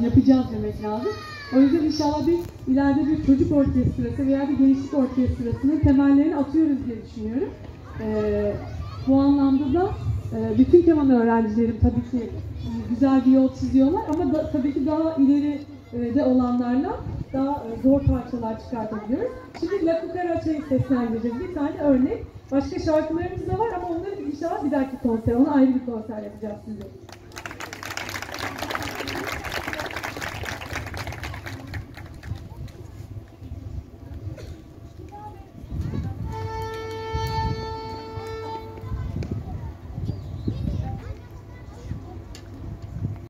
lazım, yapacağız demek lazım. O yüzden inşallah ileride bir çocuk orkestrası veya bir gençlik orkestrasının temellerini atıyoruz diye düşünüyorum. Bu anlamda da bütün keman öğrencilerim tabii ki güzel bir yol çiziyorlar ama tabii ki daha ileri de olanlarla daha zor parçalar çıkartabiliyoruz. Şimdi La Cucaracha'yı seslendireceğiz. Bir tane örnek. Başka şarkılarımız da var ama onları inşallah bir dahaki konser, ona ayrı bir konser yapacağız size.